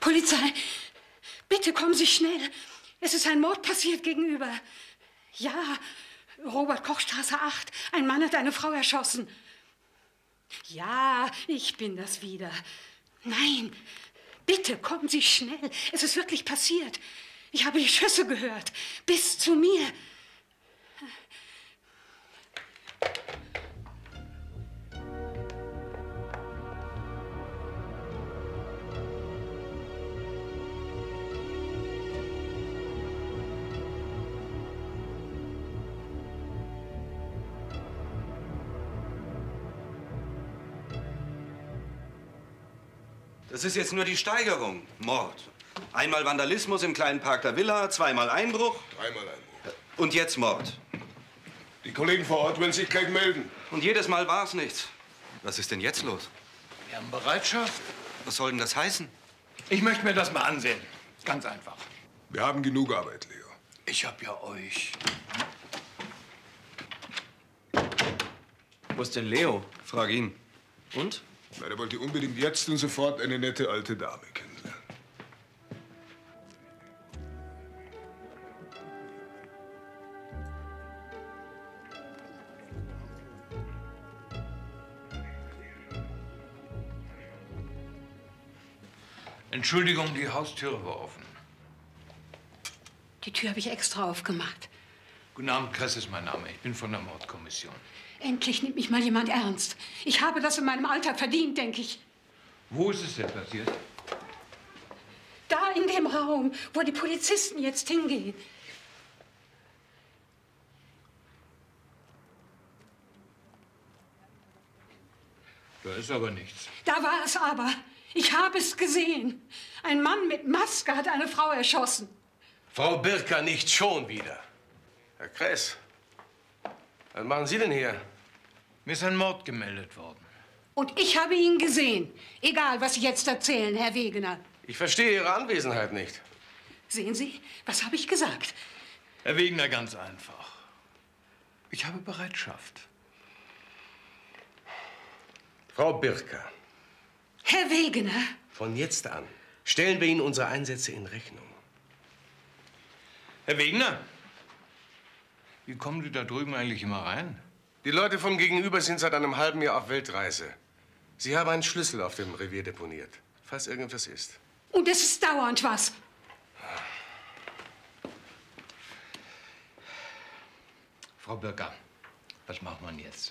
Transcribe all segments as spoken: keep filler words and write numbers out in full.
Polizei, bitte kommen Sie schnell. Es ist ein Mord passiert gegenüber. Ja, Robert-Koch-Straße acht. Ein Mann hat eine Frau erschossen. Ja, ich bin das wieder. Nein, bitte kommen Sie schnell. Es ist wirklich passiert. Ich habe die Schüsse gehört. Bis zu mir. Das ist jetzt nur die Steigerung. Mord. Einmal Vandalismus im kleinen Park der Villa, zweimal Einbruch. Dreimal Einbruch. Und jetzt Mord. Die Kollegen vor Ort werden sich gleich melden. Und jedes Mal war es nichts. Was ist denn jetzt los? Wir haben Bereitschaft. Was soll denn das heißen? Ich möchte mir das mal ansehen. Ganz einfach. Wir haben genug Arbeit, Leo. Ich hab ja euch. Wo ist denn Leo? Frag ihn. Und? Na, der wollte unbedingt jetzt und sofort eine nette alte Dame kennenlernen. Entschuldigung, die Haustüre war offen. Die Tür habe ich extra aufgemacht. Guten Abend, Kress ist mein Name. Ich bin von der Mordkommission. Endlich nimmt mich mal jemand ernst. Ich habe das in meinem Alltag verdient, denke ich. Wo ist es denn passiert? Da in dem Raum, wo die Polizisten jetzt hingehen. Da ist aber nichts. Da war es aber. Ich habe es gesehen. Ein Mann mit Maske hat eine Frau erschossen. Frau Birker, nicht schon wieder. Herr Kress, was machen Sie denn hier? Mir ist ein Mord gemeldet worden. Und ich habe ihn gesehen. Egal, was Sie jetzt erzählen, Herr Wegener. Ich verstehe Ihre Anwesenheit nicht. Sehen Sie, was habe ich gesagt? Herr Wegener, ganz einfach. Ich habe Bereitschaft. Frau Birker. Herr Wegener. Von jetzt an stellen wir Ihnen unsere Einsätze in Rechnung. Herr Wegener, wie kommen Sie da drüben eigentlich immer rein? Die Leute von gegenüber sind seit einem halben Jahr auf Weltreise. Sie haben einen Schlüssel auf dem Revier deponiert, falls irgendwas ist. Und es ist dauernd was. Frau Birker, was macht man jetzt?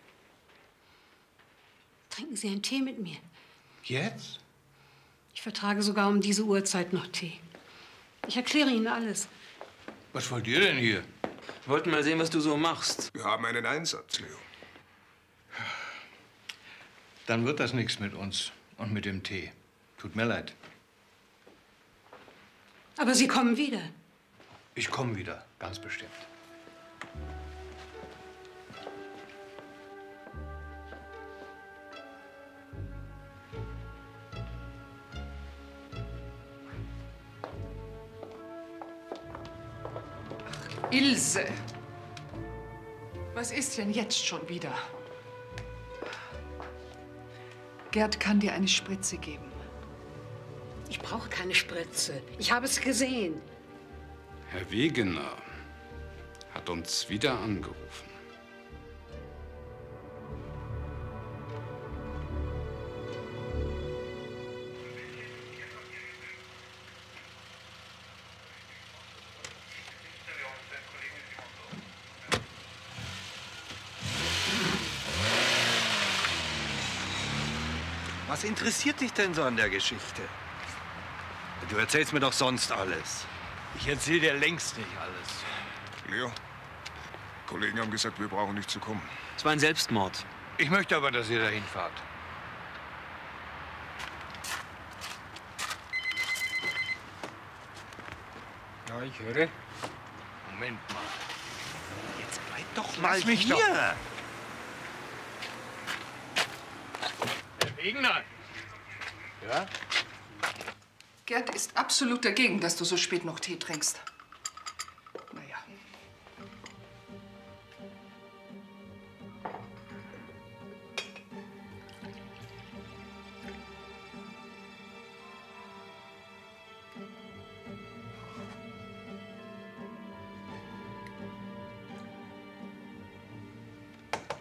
Trinken Sie einen Tee mit mir. Jetzt? Ich vertrage sogar um diese Uhrzeit noch Tee. Ich erkläre Ihnen alles. Was wollt ihr denn hier? Wir wollten mal sehen, was du so machst. Wir haben einen Einsatz, Leo. Dann wird das nichts mit uns und mit dem Tee. Tut mir leid. Aber Sie kommen wieder. Ich komme wieder, ganz bestimmt. Ilse, was ist denn jetzt schon wieder? Gerd kann dir eine Spritze geben. Ich brauche keine Spritze. Ich habe es gesehen. Herr Wegener hat uns wieder angerufen. Was interessiert dich denn so an der Geschichte? Du erzählst mir doch sonst alles. Ich erzähle dir längst nicht alles. Leo, die Kollegen haben gesagt, wir brauchen nicht zu kommen. Es war ein Selbstmord. Ich möchte aber, dass ihr dahin fahrt. Ja, ich höre. Moment mal. Jetzt bleib doch mal Lass mich hier. doch. Herr Wegener! Ja? Gerd ist absolut dagegen, dass du so spät noch Tee trinkst. Naja.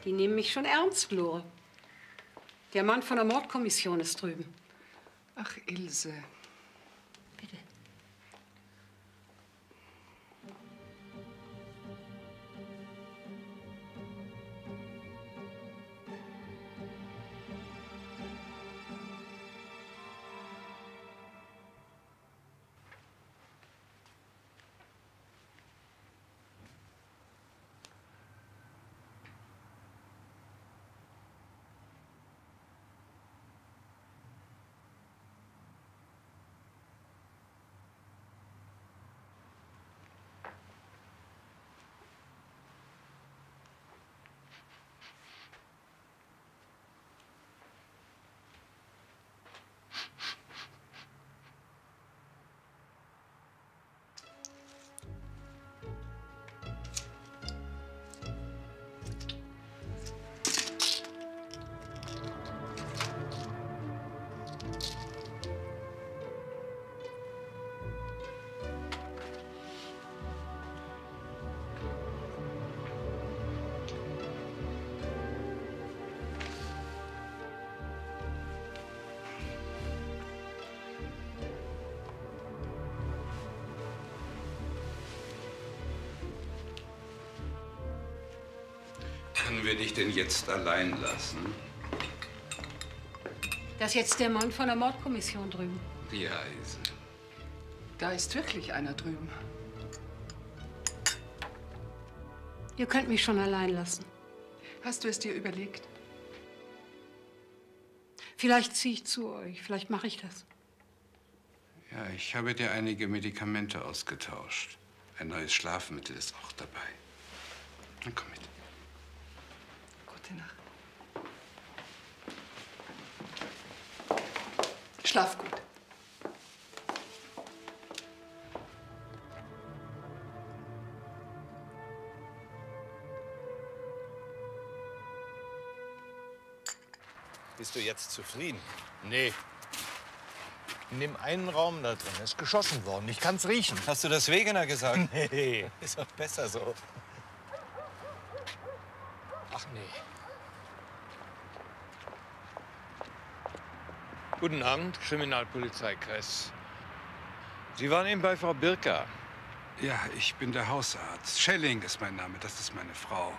Die nehmen mich schon ernst, Lore. Der Mann von der Mordkommission ist drüben. Ach, Ilse. Bitte. Können wir dich denn jetzt allein lassen? Das ist jetzt der Mann von der Mordkommission drüben. Ja, Ilse. Da ist wirklich einer drüben. Ihr könnt mich schon allein lassen. Hast du es dir überlegt? Vielleicht ziehe ich zu euch, vielleicht mache ich das. Ja, ich habe dir einige Medikamente ausgetauscht. Ein neues Schlafmittel ist auch dabei. Dann komm mit. Gute Nacht. Schlaf gut. Bist du jetzt zufrieden? Nee. Nimm einen Raum da drin. Er ist geschossen worden. Ich kann's riechen. Hast du das Wegener gesagt? Nee. Ist doch besser so. Ach nee. Guten Abend, Kriminalpolizeikreis. Sie waren eben bei Frau Birka. Ja, ich bin der Hausarzt. Schelling ist mein Name, das ist meine Frau.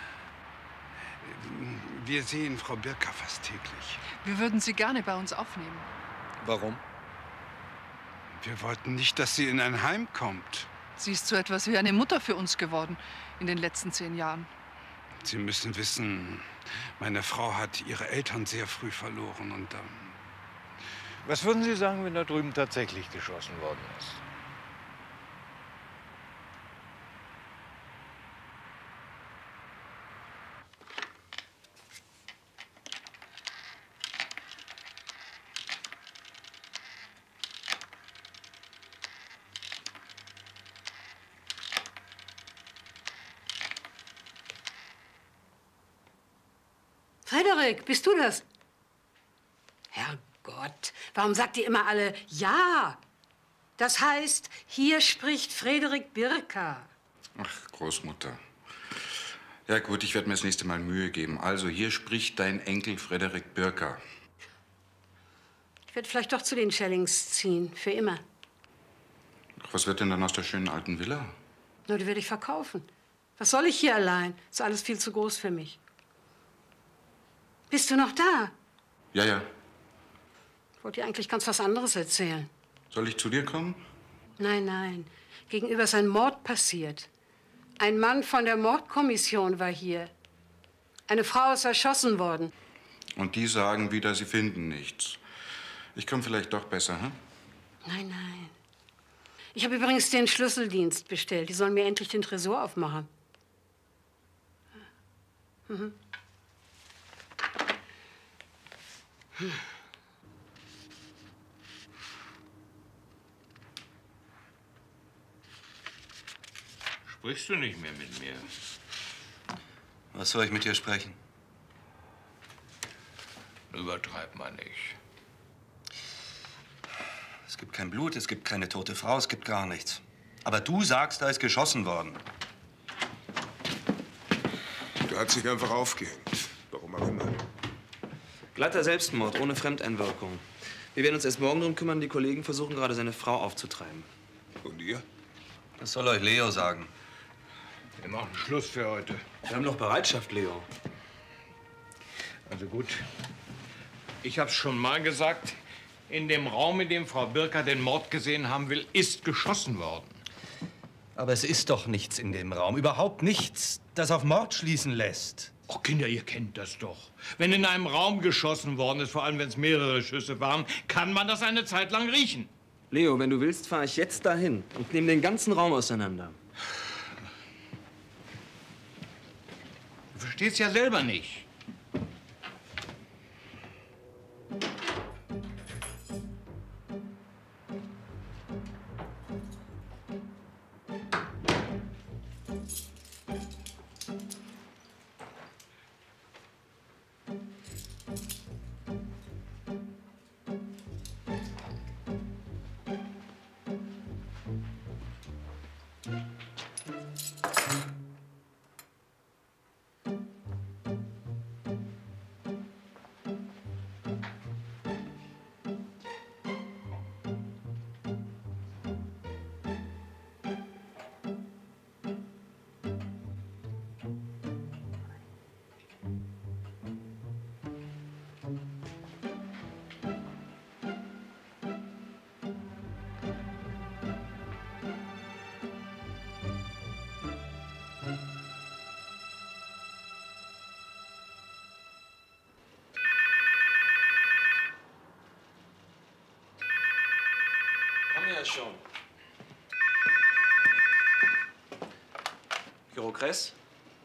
Wir sehen Frau Birka fast täglich. Wir würden sie gerne bei uns aufnehmen. Warum? Wir wollten nicht, dass sie in ein Heim kommt. Sie ist so etwas wie eine Mutter für uns geworden in den letzten zehn Jahren. Sie müssen wissen, meine Frau hat ihre Eltern sehr früh verloren und ähm, Was würden Sie sagen, wenn da drüben tatsächlich geschossen worden ist? Frederik, bist du das? Herrgott, warum sagt ihr immer alle ja? Das heißt, hier spricht Frederik Birka. Ach, Großmutter. Ja gut, ich werde mir das nächste Mal Mühe geben. Also, hier spricht dein Enkel Frederik Birka. Ich werde vielleicht doch zu den Schellings ziehen, für immer. Ach, was wird denn dann aus der schönen alten Villa? Nur die werde ich verkaufen. Was soll ich hier allein? Ist alles viel zu groß für mich. Bist du noch da? Ja, ja. Ich wollte dir eigentlich ganz was anderes erzählen. Soll ich zu dir kommen? Nein, nein. Gegenüber ist ein Mord passiert. Ein Mann von der Mordkommission war hier. Eine Frau ist erschossen worden. Und die sagen wieder, sie finden nichts. Ich komme vielleicht doch besser, hm? Nein, nein. Ich habe übrigens den Schlüsseldienst bestellt. Die sollen mir endlich den Tresor aufmachen. Mhm. Hm. Sprichst du nicht mehr mit mir? Was soll ich mit dir sprechen? Übertreib mal nicht. Es gibt kein Blut, es gibt keine tote Frau, es gibt gar nichts. Aber du sagst, da ist geschossen worden. Der hat sich einfach aufgehängt. Glatter Selbstmord, ohne Fremdeinwirkung. Wir werden uns erst morgen darum kümmern. Die Kollegen versuchen gerade, seine Frau aufzutreiben. Und ihr? Das soll euch Leo sagen. Wir machen Schluss für heute. Wir haben noch Bereitschaft, Leo. Also gut. Ich hab's schon mal gesagt. In dem Raum, in dem Frau Birker den Mord gesehen haben will, ist geschossen worden. Aber es ist doch nichts in dem Raum. Überhaupt nichts, das auf Mord schließen lässt. Oh, Kinder, ihr kennt das doch. Wenn in einem Raum geschossen worden ist, vor allem wenn es mehrere Schüsse waren, kann man das eine Zeit lang riechen. Leo, wenn du willst, fahre ich jetzt dahin und nehme den ganzen Raum auseinander. Du verstehst ja selber nicht. Schon. Büro Kress?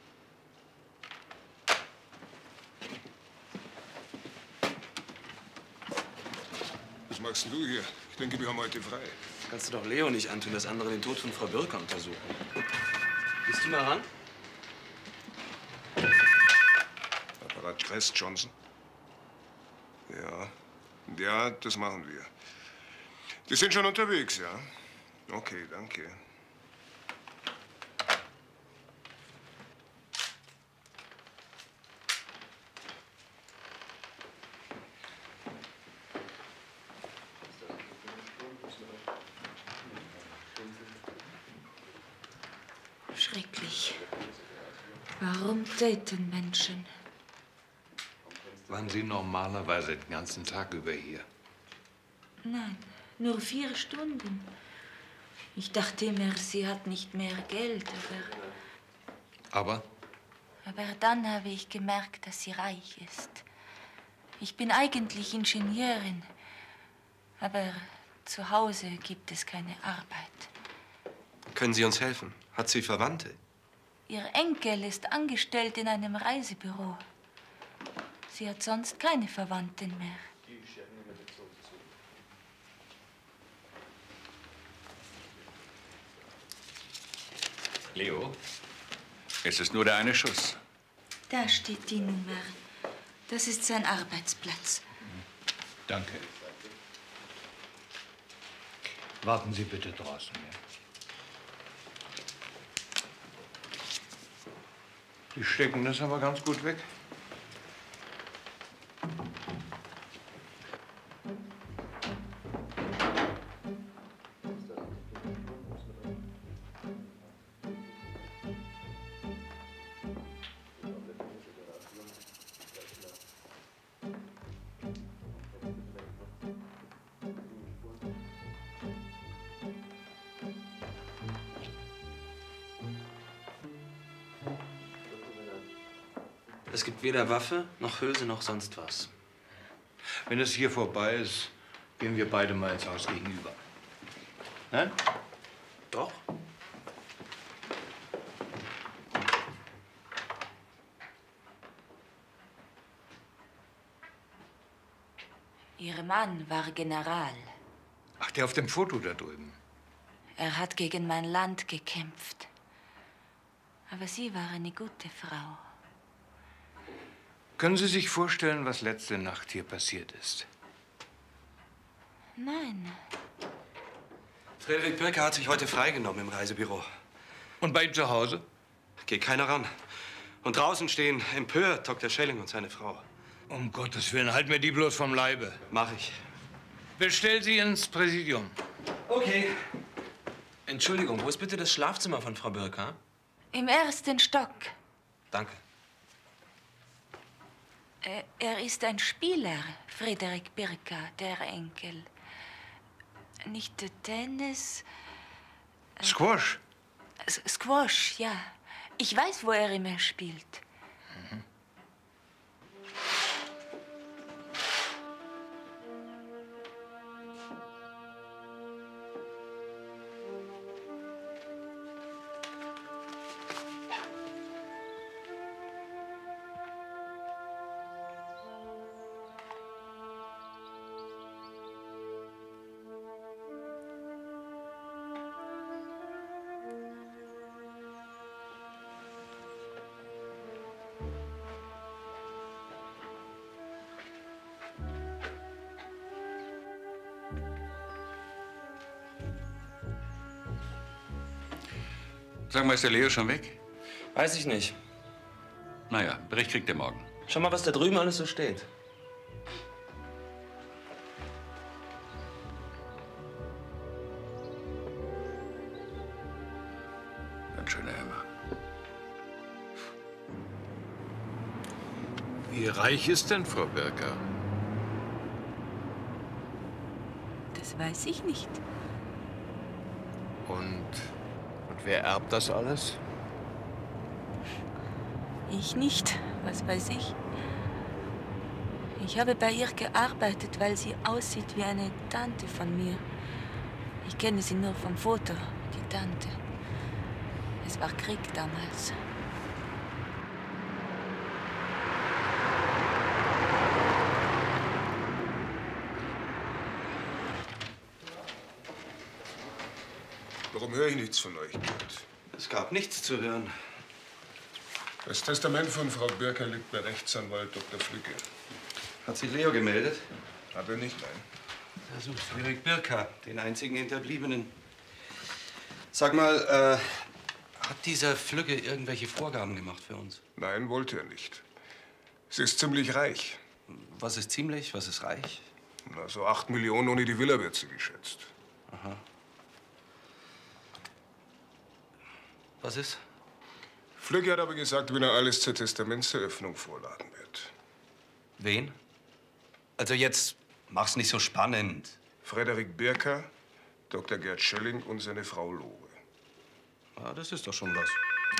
Was machst denn du hier? Ich denke, wir haben heute frei. Kannst du doch Leo nicht antun, dass andere den Tod von Frau Birker untersuchen. Gehst du mal ran? Apparat Kress, Johnson? Ja. Ja, das machen wir. Die sind schon unterwegs, ja? Okay, danke. Schrecklich. Warum töten Menschen? Waren Sie normalerweise den ganzen Tag über hier? Nein. Nur vier Stunden. Ich dachte immer, sie hat nicht mehr Geld, aber... Aber? Aber dann habe ich gemerkt, dass sie reich ist. Ich bin eigentlich Ingenieurin, aber zu Hause gibt es keine Arbeit. Können Sie uns helfen? Hat sie Verwandte? Ihr Enkel ist angestellt in einem Reisebüro. Sie hat sonst keine Verwandten mehr. Leo, es ist nur der eine Schuss. Da steht die Nummer. Das ist sein Arbeitsplatz. Danke. Warten Sie bitte draußen. Ja? Sie stecken das aber ganz gut weg. Es gibt weder Waffe, noch Hülse, noch sonst was. Wenn es hier vorbei ist, gehen wir beide mal ins Haus gegenüber. Nein? Doch. Ihr Mann war General. Ach, der auf dem Foto da drüben. Er hat gegen mein Land gekämpft. Aber sie war eine gute Frau. Können Sie sich vorstellen, was letzte Nacht hier passiert ist? Nein. Frederik Birker hat sich heute freigenommen im Reisebüro. Und bei ihm zu Hause? Geht keiner ran. Und draußen stehen empört Doktor Schelling und seine Frau. Um Gottes Willen, halt mir die bloß vom Leibe. Mach ich. Bestell sie ins Präsidium. Okay. Entschuldigung, wo ist bitte das Schlafzimmer von Frau Birka? Im ersten Stock. Danke. Äh, Er ist ein Spieler, Frederik Birka, der Enkel. Nicht der Tennis. äh, Squash? S- Squash, ja. Ich weiß, wo er immer spielt. Sag mal, ist der Leo schon weg? Weiß ich nicht. Naja, Bericht kriegt er morgen. Schau mal, was da drüben alles so steht. Ganz schöner Hämmer. Wie reich ist denn Frau Birka? Das weiß ich nicht. Und, und wer erbt das alles? Ich nicht. Was weiß ich? Ich habe bei ihr gearbeitet, weil sie aussieht wie eine Tante von mir. Ich kenne sie nur vom Foto, die Tante. Es war Krieg damals. Warum höre ich nichts von euch, Gerd? Es gab nichts zu hören. Das Testament von Frau Birka liegt bei Rechtsanwalt Doktor Flücke. Hat sich Leo gemeldet? Hat er nicht, nein. Er sucht Frederik Birka, den einzigen Hinterbliebenen. Sag mal, äh, hat dieser Flügge irgendwelche Vorgaben gemacht für uns? Nein, wollte er nicht. Sie ist ziemlich reich. Was ist ziemlich, was ist reich? Na, so acht Millionen ohne die Villa wird sie geschätzt. Aha. Was ist? Flücke hat aber gesagt, wenn er alles zur Testamentseröffnung vorladen wird. Wen? Also jetzt mach's nicht so spannend. Frederik Birka, Doktor Gerd Schelling und seine Frau Lobe. Ah, das ist doch schon was.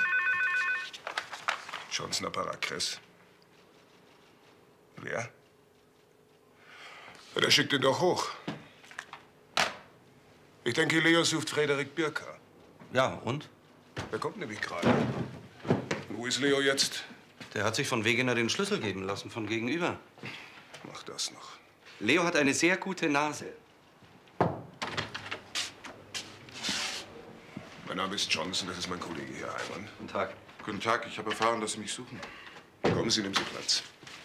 Johnson Apparat Kress. Wer? Ja, der schickt ihn doch hoch. Ich denke, Leo sucht Frederik Birka. Ja, und? Der kommt nämlich gerade. Wo ist Leo jetzt? Der hat sich von Wegener den Schlüssel geben lassen, von gegenüber. Mach das noch. Leo hat eine sehr gute Nase. Mein Name ist Johnson, das ist mein Kollege hier, Heimann. Guten Tag. Guten Tag, ich habe erfahren, dass Sie mich suchen. Kommen Sie, nehmen Sie Platz.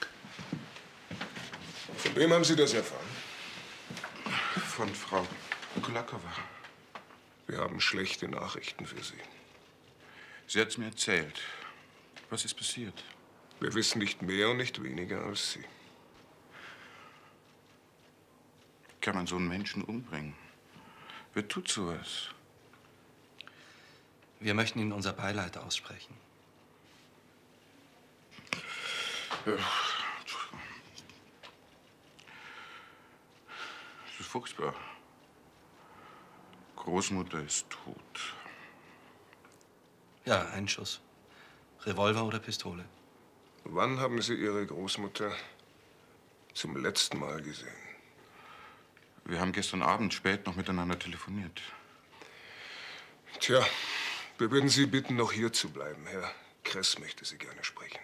Von wem haben Sie das erfahren? Von Frau Kulakowa. Wir haben schlechte Nachrichten für Sie. Sie hat es mir erzählt. Was ist passiert? Wir wissen nicht mehr und nicht weniger als Sie. Kann man so einen Menschen umbringen? Wer tut sowas? Wir möchten Ihnen unser Beileid aussprechen. Ja, Entschuldigung. Es ist furchtbar. Großmutter ist tot. Ja, ein Schuss. Revolver oder Pistole? Wann haben Sie Ihre Großmutter zum letzten Mal gesehen? Wir haben gestern Abend spät noch miteinander telefoniert. Tja, wir würden Sie bitten, noch hier zu bleiben. Herr Kress möchte Sie gerne sprechen.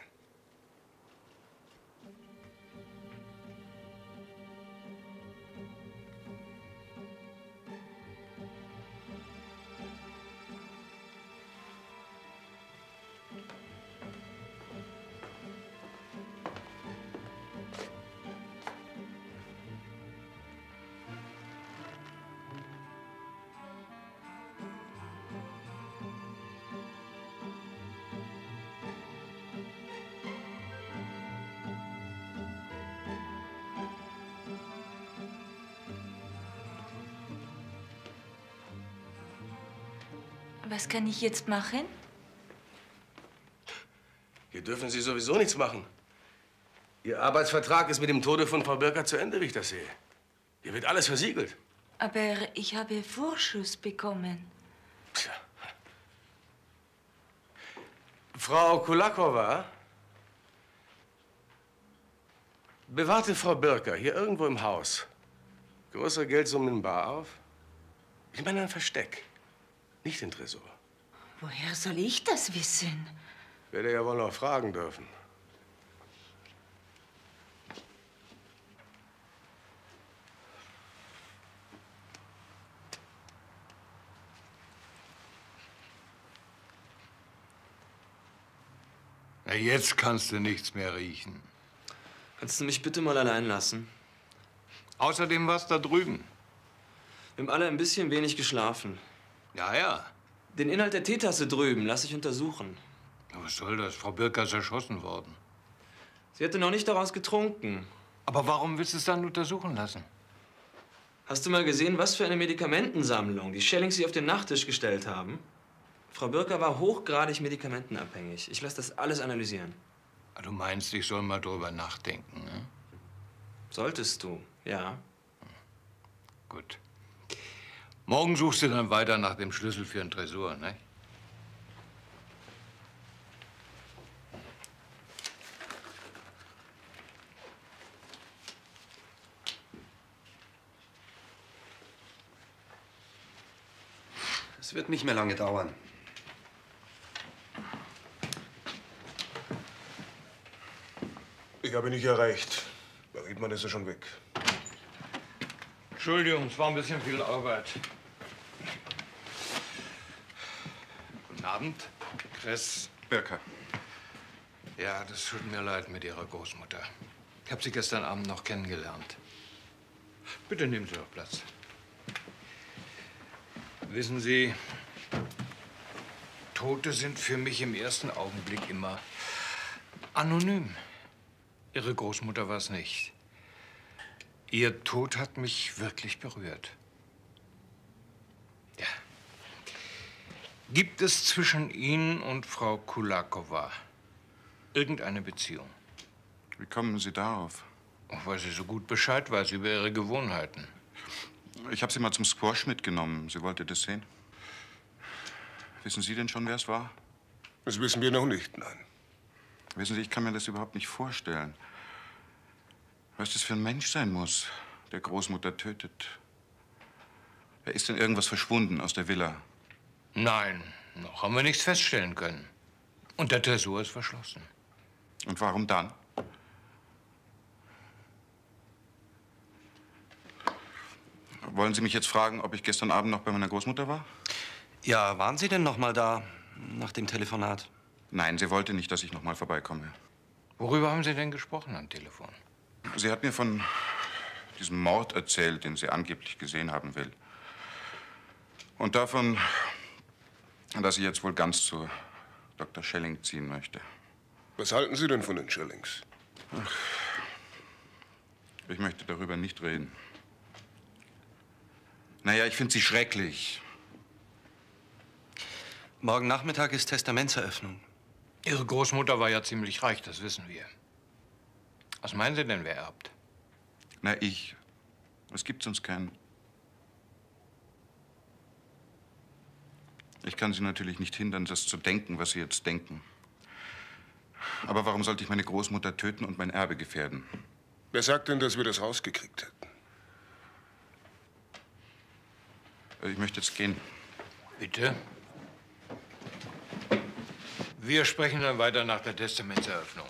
Was kann ich jetzt machen? Hier dürfen Sie sowieso nichts machen. Ihr Arbeitsvertrag ist mit dem Tode von Frau Birker zu Ende, wie ich das sehe. Hier wird alles versiegelt. Aber ich habe Vorschuss bekommen. Tja. Frau Kulakowa bewahrte Frau Birker hier irgendwo im Haus größere Geldsummen in bar auf? Ich meine ein Versteck, nicht den Tresor. Woher soll ich das wissen? Werde ja wohl noch fragen dürfen. Na, jetzt kannst du nichts mehr riechen. Kannst du mich bitte mal allein lassen? Außerdem war's da drüben. Wir haben alle ein bisschen wenig geschlafen. Ja, ja. Den Inhalt der Teetasse drüben lasse ich untersuchen. Na, was soll das? Frau Birker ist erschossen worden. Sie hätte noch nicht daraus getrunken. Aber warum willst du es dann untersuchen lassen? Hast du mal gesehen, was für eine Medikamentensammlung die Schellings sie auf den Nachttisch gestellt haben? Frau Birker war hochgradig medikamentenabhängig. Ich lasse das alles analysieren. Du meinst, ich soll mal drüber nachdenken, ne? Solltest du, ja. Gut. Morgen suchst du dann weiter nach dem Schlüssel für den Tresor, ne? Es wird nicht mehr lange dauern. Ich habe ihn nicht erreicht. Bei Riedmann ist er schon weg. Entschuldigung, es war ein bisschen viel Arbeit. Guten Abend, Chris. Birker. Ja, das tut mir leid mit Ihrer Großmutter. Ich habe sie gestern Abend noch kennengelernt. Bitte nehmen Sie doch Platz. Wissen Sie, Tote sind für mich im ersten Augenblick immer anonym. Ihre Großmutter war es nicht. Ihr Tod hat mich wirklich berührt. Ja. Gibt es zwischen Ihnen und Frau Kulakowa irgendeine Beziehung? Wie kommen Sie darauf? Weil sie so gut Bescheid weiß über ihre Gewohnheiten. Ich habe sie mal zum Squash mitgenommen. Sie wollte das sehen. Wissen Sie denn schon, wer es war? Das wissen wir noch nicht, nein. Wissen Sie, ich kann mir das überhaupt nicht vorstellen. Was das für ein Mensch sein muss, der Großmutter tötet. Wer ist denn irgendwas verschwunden aus der Villa? Nein, noch haben wir nichts feststellen können. Und der Tresor ist verschlossen. Und warum dann? Wollen Sie mich jetzt fragen, ob ich gestern Abend noch bei meiner Großmutter war? Ja, waren Sie denn noch mal da nach dem Telefonat? Nein, sie wollte nicht, dass ich noch mal vorbeikomme. Worüber haben Sie denn gesprochen am Telefon? Sie hat mir von diesem Mord erzählt, den sie angeblich gesehen haben will. Und davon, dass sie jetzt wohl ganz zu Doktor Schelling ziehen möchte. Was halten Sie denn von den Schellings? Ach, ich möchte darüber nicht reden. Naja, ich finde sie schrecklich. Morgen Nachmittag ist Testamentseröffnung. Ihre Großmutter war ja ziemlich reich, das wissen wir. Was meinen Sie denn, wer erbt? Na, ich. Es gibt sonst keinen. Ich kann Sie natürlich nicht hindern, das zu denken, was Sie jetzt denken. Aber warum sollte ich meine Großmutter töten und mein Erbe gefährden? Wer sagt denn, dass wir das rausgekriegt hätten? Ich möchte jetzt gehen. Bitte? Wir sprechen dann weiter nach der Testamentseröffnung.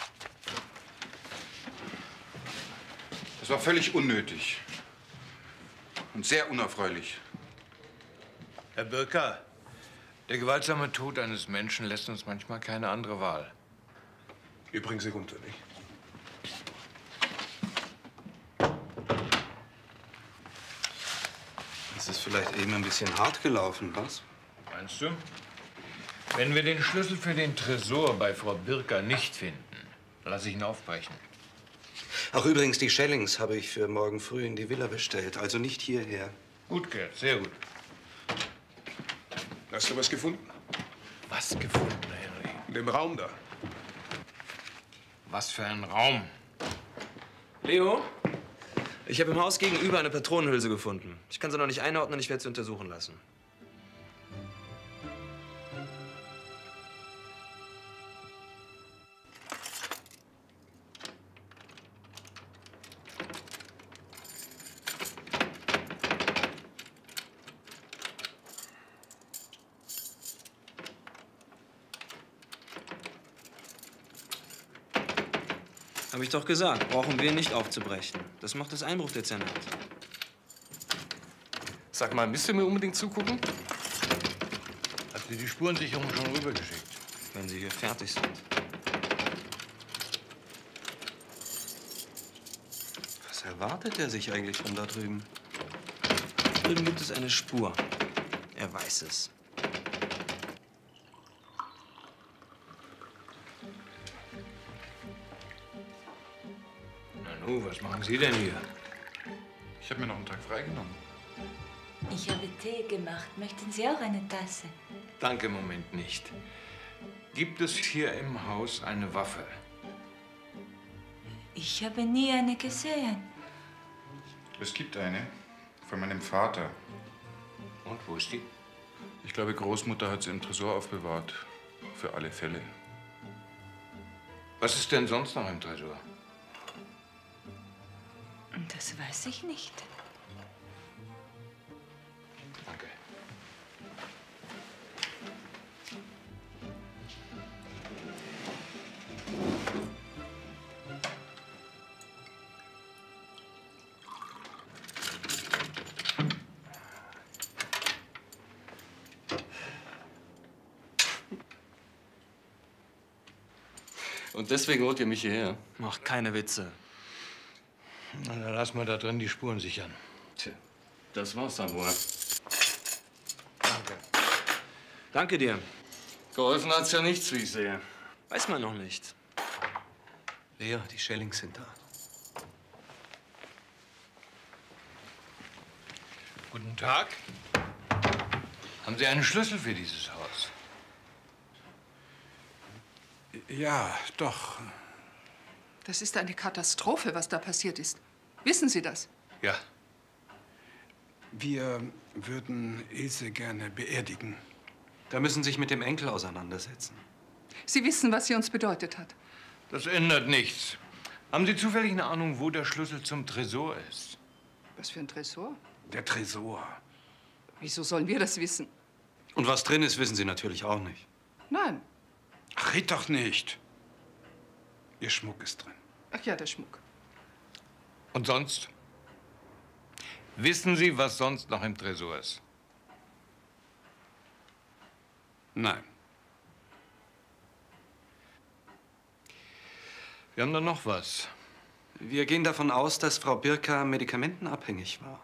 Das war völlig unnötig. Und sehr unerfreulich. Herr Birker, der gewaltsame Tod eines Menschen lässt uns manchmal keine andere Wahl. Wir bringen Sie runter, nicht? Das ist vielleicht eben ein bisschen hart gelaufen, was? Meinst du? Wenn wir den Schlüssel für den Tresor bei Frau Birker nicht finden, lasse ich ihn aufbrechen. Ach, übrigens, die Schellings habe ich für morgen früh in die Villa bestellt, also nicht hierher. Gut, Gerd, sehr gut. Hast du was gefunden? Was gefunden, Henry? In dem Raum da. Was für ein Raum? Leo, ich habe im Haus gegenüber eine Patronenhülse gefunden. Ich kann sie noch nicht einordnen, ich werde sie untersuchen lassen. Habe ich doch gesagt, brauchen wir nicht aufzubrechen. Das macht das Einbruchdezernat. Sag mal, müsst ihr mir unbedingt zugucken? Hat sie die Spurensicherung schon rübergeschickt? Wenn Sie hier fertig sind. Was erwartet er sich eigentlich von da drüben? Drüben gibt es eine Spur. Er weiß es. Nanu, was machen Sie denn hier? Ich habe mir noch einen Tag freigenommen. Ich habe Tee gemacht. Möchten Sie auch eine Tasse? Danke, im Moment nicht. Gibt es hier im Haus eine Waffe? Ich habe nie eine gesehen. Es gibt eine. Von meinem Vater. Und wo ist die? Ich glaube, Großmutter hat sie im Tresor aufbewahrt. Für alle Fälle. Was ist denn sonst noch im Tresor? Das weiß ich nicht. Danke. Und deswegen holt ihr mich hierher? Mach keine Witze. Na, dann lass mal da drin die Spuren sichern. Tja, das war's dann wohl. Danke. Danke dir. Geholfen hat's ja nichts, wie ich sehe. Weiß man noch nicht. Lea, die Schellings sind da. Guten Tag. Haben Sie einen Schlüssel für dieses Haus? Ja, doch. Das ist eine Katastrophe, was da passiert ist. Wissen Sie das? Ja. Wir würden Ilse gerne beerdigen. Da müssen Sie sich mit dem Enkel auseinandersetzen. Sie wissen, was sie uns bedeutet hat. Das ändert nichts. Haben Sie zufällig eine Ahnung, wo der Schlüssel zum Tresor ist? Was für ein Tresor? Der Tresor. Wieso sollen wir das wissen? Und was drin ist, wissen Sie natürlich auch nicht. Nein. Ach, red doch nicht. Ihr Schmuck ist drin. Ach ja, der Schmuck. Und sonst? Wissen Sie, was sonst noch im Tresor ist? Nein. Wir haben da noch was. Wir gehen davon aus, dass Frau Birka medikamentenabhängig war.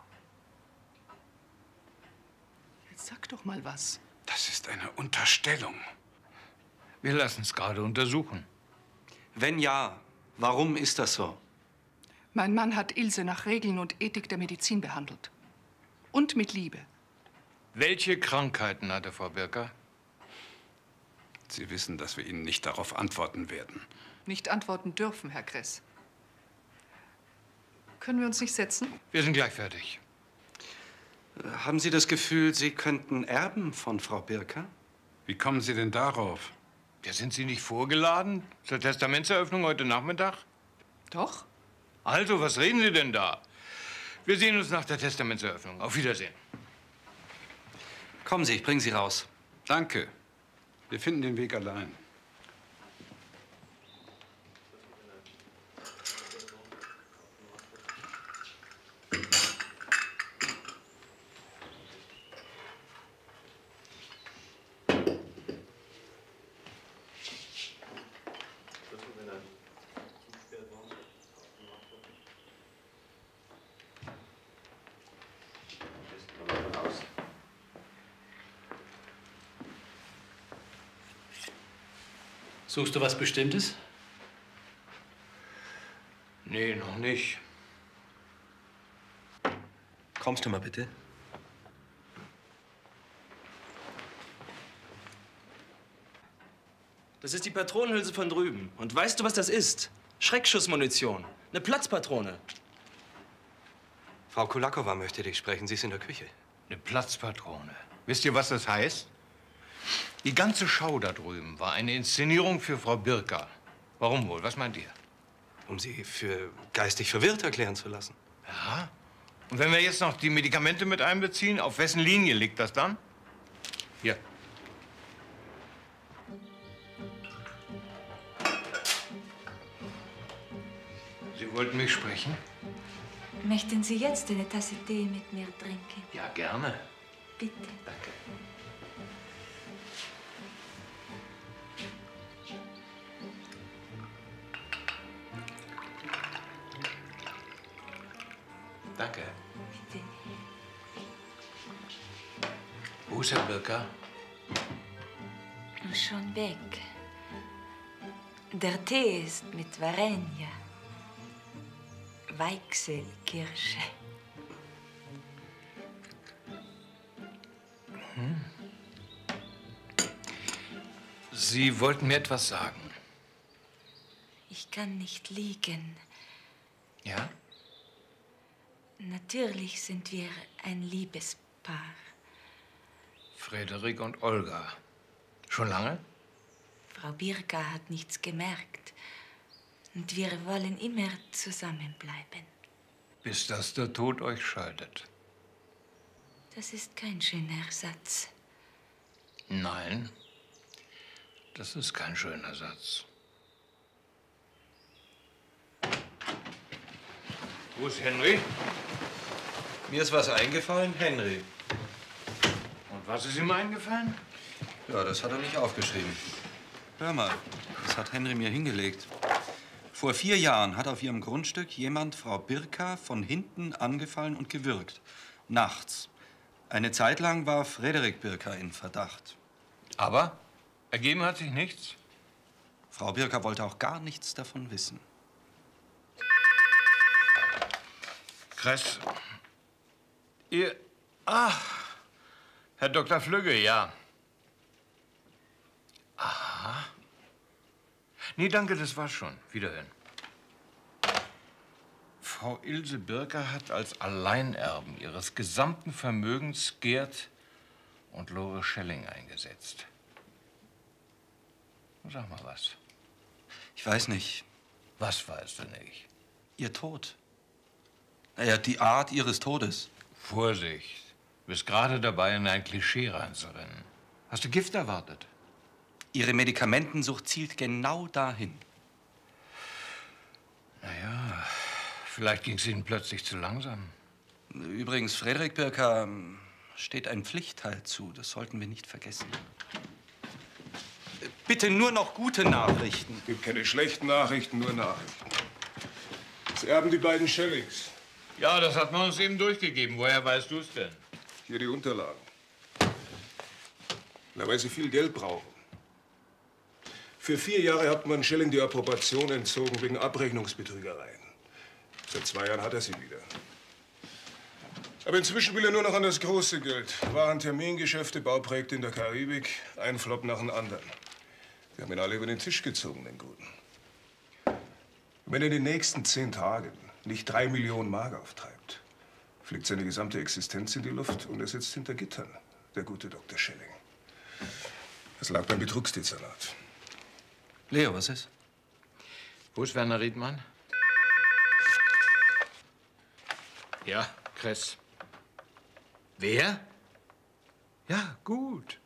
Jetzt sag doch mal was. Das ist eine Unterstellung. Wir lassen es gerade untersuchen. Wenn ja, warum ist das so? Mein Mann hat Ilse nach Regeln und Ethik der Medizin behandelt. Und mit Liebe. Welche Krankheiten hatte Frau Birka? Sie wissen, dass wir Ihnen nicht darauf antworten werden. Nicht antworten dürfen, Herr Kress. Können wir uns nicht setzen? Wir sind gleich fertig. Haben Sie das Gefühl, Sie könnten erben von Frau Birka? Wie kommen Sie denn darauf? Ja, sind Sie nicht vorgeladen zur Testamentseröffnung heute Nachmittag? Doch. Also, was reden Sie denn da? Wir sehen uns nach der Testamentseröffnung. Auf Wiedersehen. Kommen Sie, ich bringe Sie raus. Danke. Wir finden den Weg allein. Suchst du was Bestimmtes? Nee, noch nicht. Kommst du mal bitte? Das ist die Patronenhülse von drüben. Und weißt du, was das ist? Schreckschussmunition. Eine Platzpatrone. Frau Kulakowa möchte dich sprechen. Sie ist in der Küche. Eine Platzpatrone. Wisst ihr, was das heißt? Die ganze Schau da drüben war eine Inszenierung für Frau Birker. Warum wohl? Was meint ihr? Um sie für geistig verwirrt erklären zu lassen. Ja. Und wenn wir jetzt noch die Medikamente mit einbeziehen, auf wessen Linie liegt das dann? Hier. Sie wollten mich sprechen? Möchten Sie jetzt eine Tasse Tee mit mir trinken? Ja, gerne. Bitte. Danke. Danke. Bitte. Wo ist Herr Birker? Schon weg. Der Tee ist mit Varenia. Weichselkirsche. Hm. Sie wollten mir etwas sagen. Ich kann nicht liegen. Ja? Natürlich sind wir ein Liebespaar. Frederik und Olga. Schon lange? Frau Birka hat nichts gemerkt. Und wir wollen immer zusammenbleiben. Bis dass der Tod euch scheidet. Das ist kein schöner Satz. Nein, das ist kein schöner Satz. Wo ist Henry? Mir ist was eingefallen, Henry. Und was ist ihm eingefallen? Ja, das hat er nicht aufgeschrieben. Hör mal, das hat Henry mir hingelegt. Vor vier Jahren hat auf ihrem Grundstück jemand Frau Birka von hinten angefallen und gewürgt. Nachts. Eine Zeit lang war Frederik Birka in Verdacht. Aber ergeben hat sich nichts? Frau Birka wollte auch gar nichts davon wissen. Kress. Ihr... Ach, Herr Doktor Flügge, ja. Aha. Nee, danke, das war's schon. Wiederhören. Frau Ilse Birker hat als Alleinerben ihres gesamten Vermögens Gerd und Lore Schelling eingesetzt. Sag mal was. Ich weiß nicht. Was weißt du nicht? Ihr Tod. Naja, die Art ihres Todes. Vorsicht. Du bist gerade dabei, in ein Klischee reinzurennen. Hast du Gift erwartet? Ihre Medikamentensucht zielt genau dahin. Naja, vielleicht ging es Ihnen plötzlich zu langsam. Übrigens, Frederik Birka steht ein Pflichtteil zu. Das sollten wir nicht vergessen. Bitte nur noch gute Nachrichten. Es gibt keine schlechten Nachrichten, nur Nachrichten. Es erben die beiden Schellings. Ja, das hat man uns eben durchgegeben. Woher weißt du es denn? Hier die Unterlagen. Na, weil sie viel Geld brauchen. Für vier Jahre hat man Schelling die Approbation entzogen wegen Abrechnungsbetrügereien. Seit zwei Jahren hat er sie wieder. Aber inzwischen will er nur noch an das große Geld. Waren Termingeschäfte, Bauprojekte in der Karibik, ein Flop nach dem anderen. Wir haben ihn alle über den Tisch gezogen, den Guten. Und wenn er in den nächsten zehn Tagen nicht drei Millionen Mark auftreibt, fliegt seine gesamte Existenz in die Luft und er sitzt hinter Gittern, der gute Doktor Schelling. Das lag beim Betrugsdezernat. Leo, was ist? Wo ist Werner Riedmann? Ja, Kress. Wer? Ja, gut.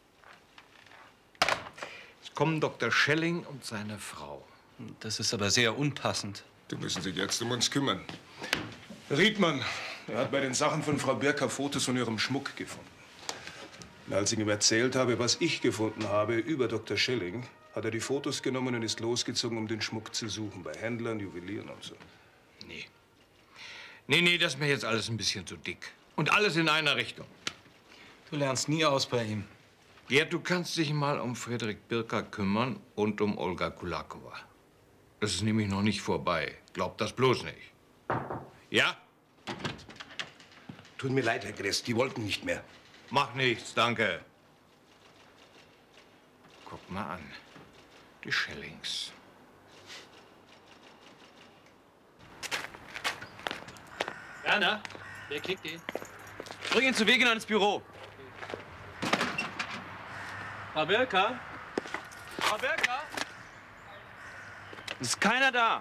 Es kommen Doktor Schelling und seine Frau. Das ist aber sehr unpassend. Die müssen sich jetzt um uns kümmern. Riedmann, er hat bei den Sachen von Frau Birka Fotos von ihrem Schmuck gefunden. Und als ich ihm erzählt habe, was ich gefunden habe über Doktor Schelling, hat er die Fotos genommen und ist losgezogen, um den Schmuck zu suchen. Bei Händlern, Juwelieren und so. Nee. Nee, nee, das ist mir jetzt alles ein bisschen zu dick. Und alles in einer Richtung. Du lernst nie aus bei ihm. Gerd, du kannst dich mal um Frederik Birka kümmern und um Olga Kulakowa. Das ist nämlich noch nicht vorbei. Glaub das bloß nicht. Ja? Tut mir leid, Herr Kress, die wollten nicht mehr. Mach nichts, danke. Guck mal an. Die Schellings. Werner, wer kriegt ihn? Bring ihn zu Wegener ins Büro. Frau Birker? Frau Birker? Es ist keiner da.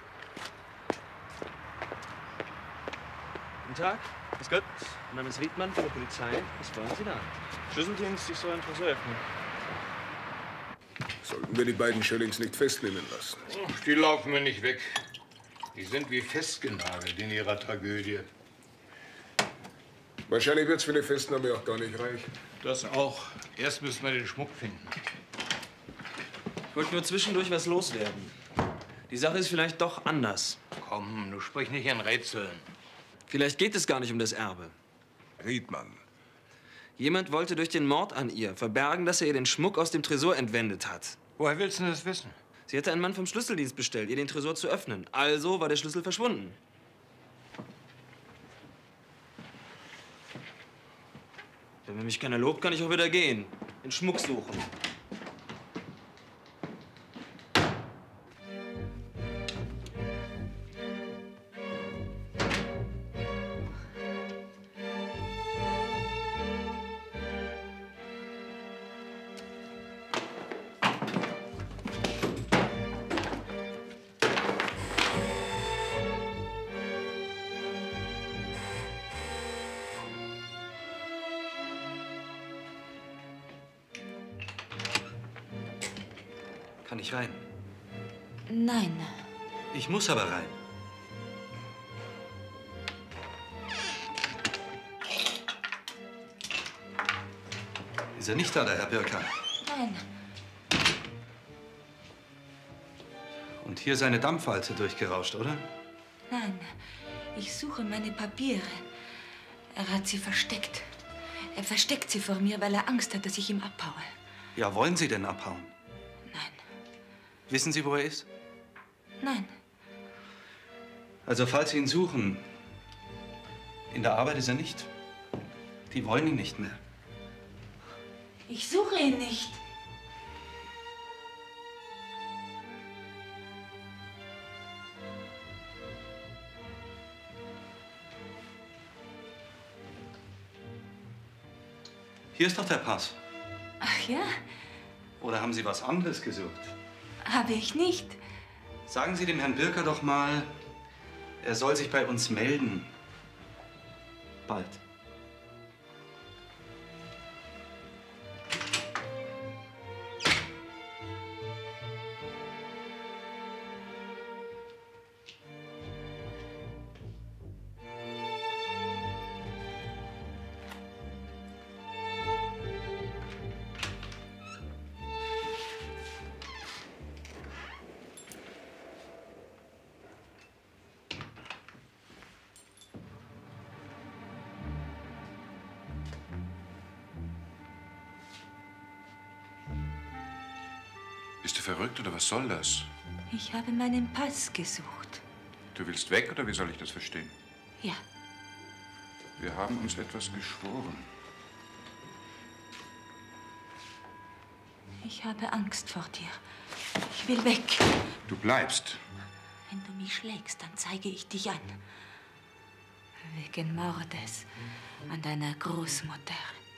Guten Tag. Grüß Gott. Mein Name ist Riedmann von der Polizei. Was wollen Sie da? Schlüsseldienst, ich soll ein Tresor öffnen. Sollten wir die beiden Schellings nicht festnehmen lassen? Die laufen mir nicht weg. Die sind wie festgenagelt in ihrer Tragödie. Wahrscheinlich wird's für eine Festnahme auch gar nicht reichen. Das auch. Erst müssen wir den Schmuck finden. Ich wollte nur zwischendurch was loswerden. Die Sache ist vielleicht doch anders. Komm, du sprich nicht in Rätseln. Vielleicht geht es gar nicht um das Erbe. Riedmann. Jemand wollte durch den Mord an ihr verbergen, dass er ihr den Schmuck aus dem Tresor entwendet hat. Woher willst du das wissen? Sie hatte einen Mann vom Schlüsseldienst bestellt, ihr den Tresor zu öffnen. Also war der Schlüssel verschwunden. Wenn mir mich keiner lobt, kann ich auch wieder gehen. Den Schmuck suchen. Kann ich rein? Nein. Ich muss aber rein. Ist er nicht da, der Herr Birker? Nein. Und hier seine Dampfwalze durchgerauscht, oder? Nein. Ich suche meine Papiere. Er hat sie versteckt. Er versteckt sie vor mir, weil er Angst hat, dass ich ihm abhaue. Ja, wollen Sie denn abhauen? Nein. Wissen Sie, wo er ist? Nein. Also, falls Sie ihn suchen, in der Arbeit ist er nicht. Die wollen ihn nicht mehr. Ich suche ihn nicht. Hier ist doch der Pass. Ach ja? Oder haben Sie was anderes gesucht? Habe ich nicht. Sagen Sie dem Herrn Birker doch mal, er soll sich bei uns melden. Bald. Bist du verrückt oder was soll das? Ich habe meinen Pass gesucht. Du willst weg oder wie soll ich das verstehen? Ja. Wir haben uns etwas geschworen. Ich habe Angst vor dir. Ich will weg. Du bleibst. Wenn du mich schlägst, dann zeige ich dich an. Wegen Mordes an deiner Großmutter.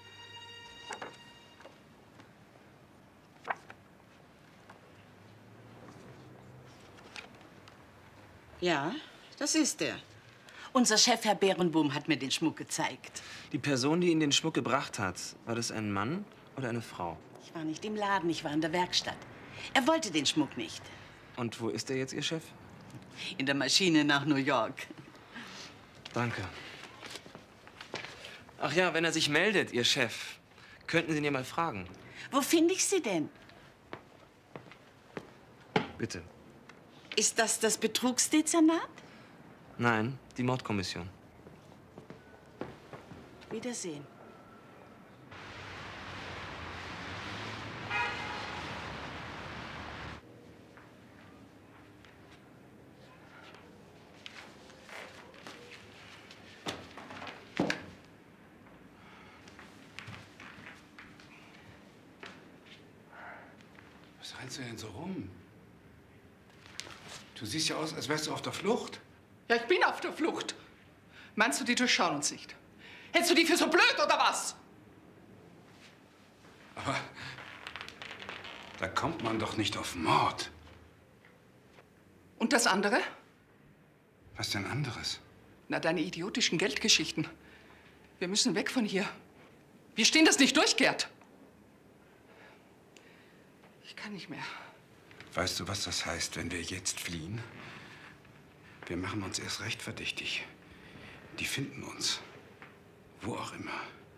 Ja, das ist er. Unser Chef, Herr Berenbohm, hat mir den Schmuck gezeigt. Die Person, die Ihnen den Schmuck gebracht hat, war das ein Mann oder eine Frau? Ich war nicht im Laden, ich war in der Werkstatt. Er wollte den Schmuck nicht. Und wo ist er jetzt, Ihr Chef? In der Maschine nach New York. Danke. Ach ja, wenn er sich meldet, Ihr Chef, könnten Sie ihn ja mal fragen. Wo finde ich Sie denn? Bitte. Ist das das Betrugsdezernat? Nein, die Mordkommission. Wiedersehen. Was rennst du denn so rum? Du siehst ja aus, als wärst du auf der Flucht. Ja, ich bin auf der Flucht. Meinst du, die durchschauen uns nicht? Hältst du die für so blöd, oder was? Aber da kommt man doch nicht auf Mord. Und das andere? Was denn anderes? Na, deine idiotischen Geldgeschichten. Wir müssen weg von hier. Wir stehen das nicht durch, Gerd. Ich kann nicht mehr. Weißt du, was das heißt, wenn wir jetzt fliehen? Wir machen uns erst recht verdächtig. Die finden uns. Wo auch immer.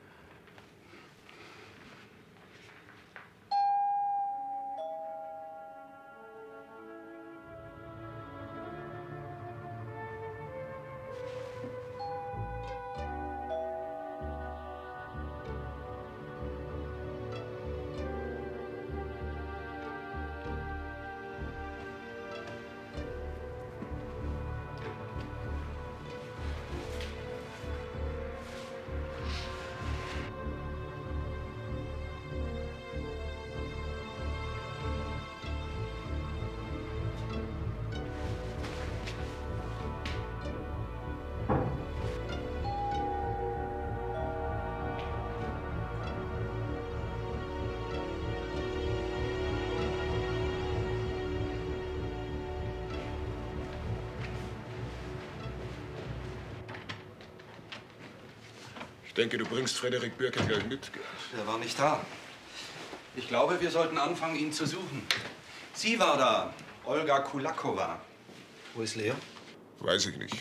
Ich denke, du bringst Frederik Birker gleich mit. Der war nicht da. Ich glaube, wir sollten anfangen, ihn zu suchen. Sie war da, Olga Kulakova. Wo ist Leo? Weiß ich nicht.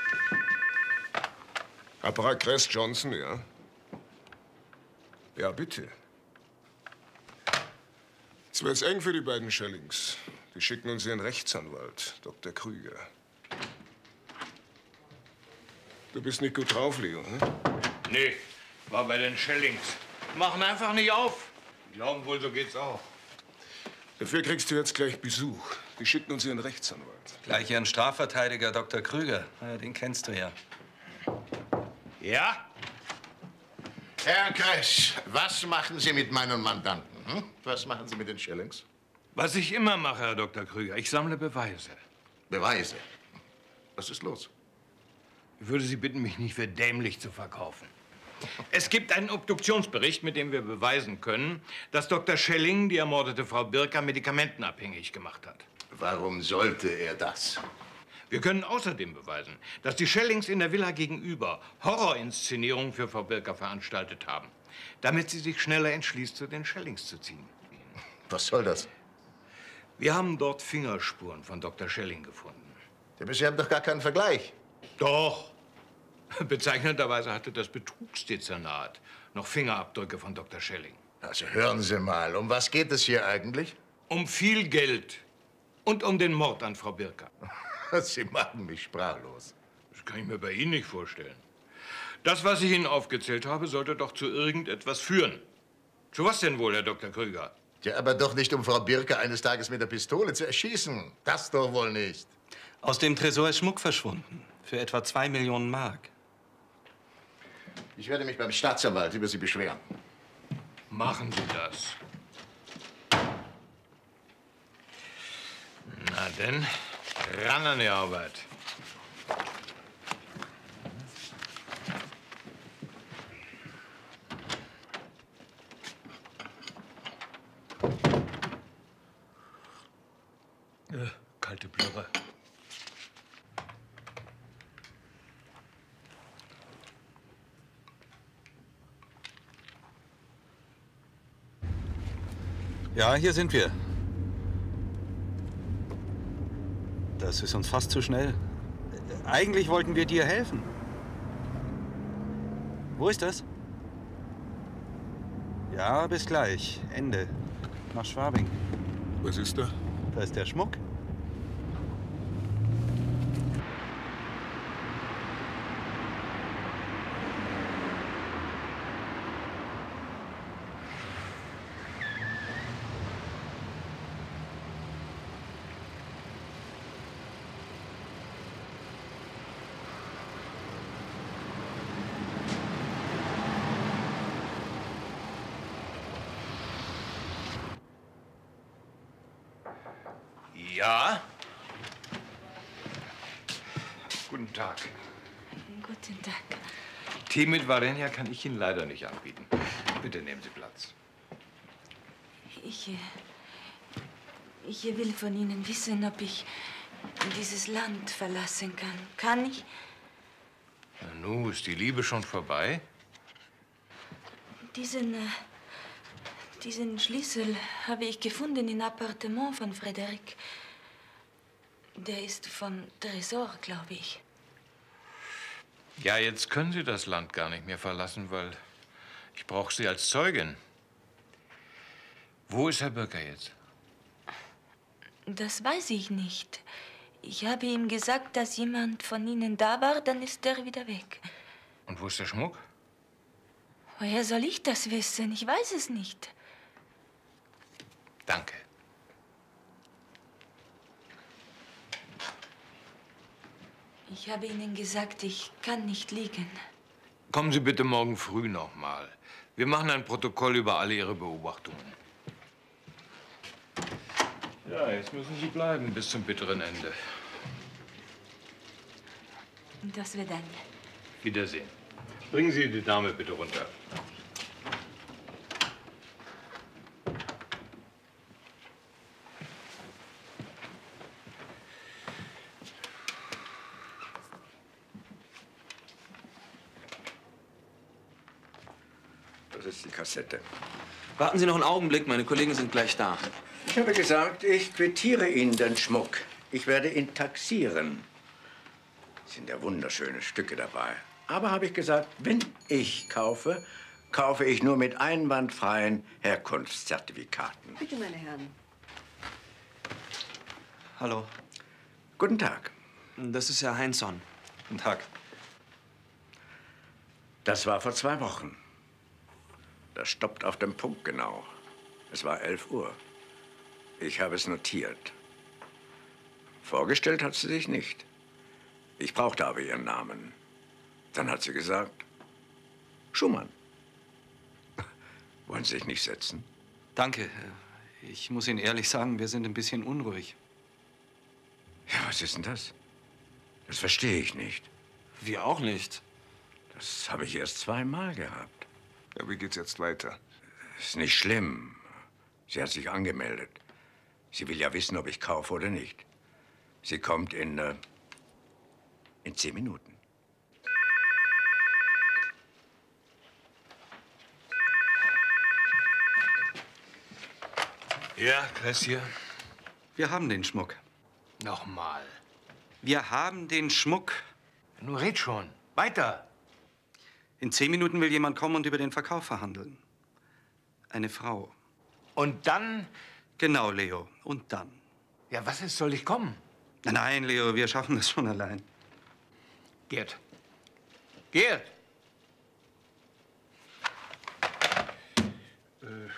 Apparat Crest Johnson, ja? Ja, bitte. Es wird eng für die beiden Schellings. Die schicken uns ihren Rechtsanwalt, Doktor Krüger. Du bist nicht gut drauf, Leo, ne? Nee, war bei den Schellings. Machen einfach nicht auf. Die glauben wohl, so geht's auch. Dafür kriegst du jetzt gleich Besuch. Die schicken uns ihren Rechtsanwalt. Gleich Ihren Strafverteidiger, Doktor Krüger. Ja, den kennst du ja. Ja? Herr Kress, was machen Sie mit meinen Mandanten? Hm? Was machen Sie mit den Schellings? Was ich immer mache, Herr Doktor Krüger, ich sammle Beweise. Beweise? Was ist los? Ich würde Sie bitten, mich nicht für dämlich zu verkaufen. Es gibt einen Obduktionsbericht, mit dem wir beweisen können, dass Doktor Schelling die ermordete Frau Birker medikamentenabhängig gemacht hat. Warum sollte er das? Wir können außerdem beweisen, dass die Schellings in der Villa gegenüber Horrorinszenierungen für Frau Birker veranstaltet haben, damit sie sich schneller entschließt, zu den Schellings zu ziehen. Was soll das? Wir haben dort Fingerspuren von Doktor Schelling gefunden. Aber Sie haben doch gar keinen Vergleich. Doch. Bezeichnenderweise hatte das Betrugsdezernat noch Fingerabdrücke von Doktor Schelling. Also hören Sie mal, um was geht es hier eigentlich? Um viel Geld und um den Mord an Frau Birker. Sie machen mich sprachlos. Das kann ich mir bei Ihnen nicht vorstellen. Das, was ich Ihnen aufgezählt habe, sollte doch zu irgendetwas führen. Zu was denn wohl, Herr Doktor Krüger? Ja, aber doch nicht, um Frau Birker eines Tages mit der Pistole zu erschießen. Das doch wohl nicht. Aus dem Tresor ist Schmuck verschwunden. Für etwa zwei Millionen Mark. Ich werde mich beim Staatsanwalt über Sie beschweren. Machen Sie das. Na denn, ran an die Arbeit. Äh, kalte Plörre. Ja, hier sind wir. Das ist uns fast zu schnell. Eigentlich wollten wir dir helfen. Wo ist das? Ja, bis gleich. Ende. Nach Schwabing. Was ist da? Da ist der Schmuck. Ja? Guten Tag. Guten Tag. Tee mit Varenia kann ich Ihnen leider nicht anbieten. Bitte nehmen Sie Platz. Ich, äh, ich will von Ihnen wissen, ob ich dieses Land verlassen kann. Kann ich? Na, nun, ist die Liebe schon vorbei? Diesen, äh, diesen Schlüssel habe ich gefunden im Appartement von Frederic. Der ist vom Tresor, glaube ich. Ja, jetzt können Sie das Land gar nicht mehr verlassen, weil ich brauche Sie als Zeugin. Wo ist Herr Birker jetzt? Das weiß ich nicht. Ich habe ihm gesagt, dass jemand von Ihnen da war, dann ist er wieder weg. Und wo ist der Schmuck? Woher soll ich das wissen? Ich weiß es nicht. Danke. Ich habe Ihnen gesagt, ich kann nicht liegen. Kommen Sie bitte morgen früh noch mal. Wir machen ein Protokoll über alle Ihre Beobachtungen. Ja, jetzt müssen Sie bleiben bis zum bitteren Ende. Das wird dann. Wiedersehen. Bringen Sie die Dame bitte runter. Das ist die Kassette. Warten Sie noch einen Augenblick, meine Kollegen sind gleich da. Ich habe gesagt, ich quittiere Ihnen den Schmuck. Ich werde ihn taxieren. Es sind ja wunderschöne Stücke dabei. Aber habe ich gesagt, wenn ich kaufe, kaufe ich nur mit einwandfreien Herkunftszertifikaten. Bitte, meine Herren. Hallo. Guten Tag. Das ist Herr Heinzson. Guten Tag. Das war vor zwei Wochen. Das stoppt auf dem Punkt genau. Es war elf Uhr. Ich habe es notiert. Vorgestellt hat sie sich nicht. Ich brauchte aber ihren Namen. Dann hat sie gesagt, Schumann. Wollen Sie sich nicht setzen? Danke. Ich muss Ihnen ehrlich sagen, wir sind ein bisschen unruhig. Ja, was ist denn das? Das verstehe ich nicht. Wir auch nicht. Das habe ich erst zweimal gehabt. Ja, wie geht's jetzt weiter? Ist nicht schlimm. Sie hat sich angemeldet. Sie will ja wissen, ob ich kaufe oder nicht. Sie kommt in, äh, in zehn Minuten. Ja, Chris hier. Wir haben den Schmuck. Nochmal. Wir haben den Schmuck. Nur red schon. Weiter. In zehn Minuten will jemand kommen und über den Verkauf verhandeln. Eine Frau. Und dann? Genau, Leo. Und dann? Ja, was ist, soll ich kommen? Nein, nein, Leo, wir schaffen das schon allein. Gerd. Gerd! Äh.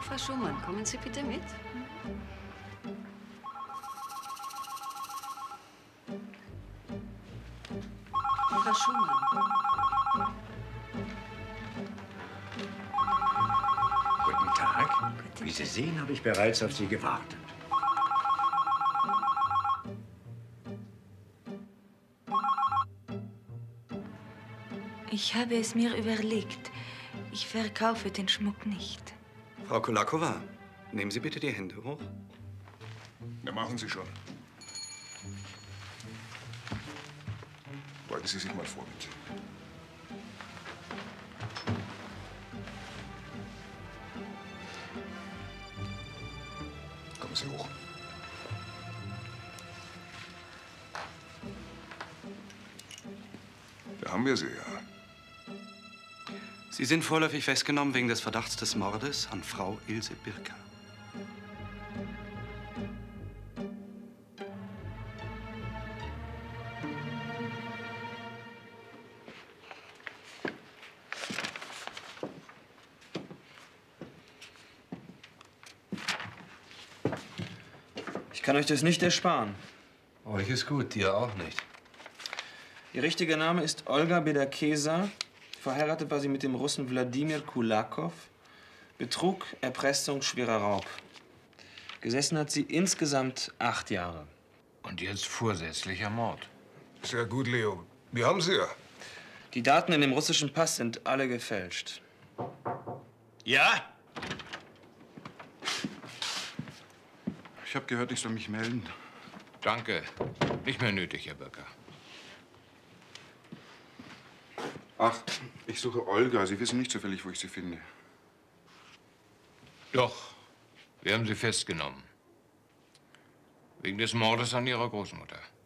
Tag, Frau Schumann. Kommen Sie bitte mit. Frau Schumann. Guten Tag. Wie Sie sehen, habe ich bereits auf Sie gewartet. Ich habe es mir überlegt. Ich verkaufe den Schmuck nicht. Frau Kulakowa, nehmen Sie bitte die Hände hoch. Ja, machen Sie schon. Bereiten Sie sich mal vor, bitte. Kommen Sie hoch. Da haben wir Sie ja. Sie sind vorläufig festgenommen wegen des Verdachts des Mordes an Frau Ilse Birka. Ich kann euch das nicht ersparen. Euch ist gut, dir auch nicht. Ihr richtiger Name ist Olga Bedakesa. Verheiratet war sie mit dem Russen Wladimir Kulakow. Betrug, Erpressung, schwerer Raub. Gesessen hat sie insgesamt acht Jahre. Und jetzt vorsätzlicher Mord. Sehr gut, Leo. Wir haben sie ja. Die Daten in dem russischen Pass sind alle gefälscht. Ja? Ich habe gehört, ich soll mich melden. Danke. Nicht mehr nötig, Herr Birka. Ach, ich suche Olga. Sie wissen nicht zufällig, wo ich sie finde. Doch, wir haben sie festgenommen. Wegen des Mordes an ihrer Großmutter.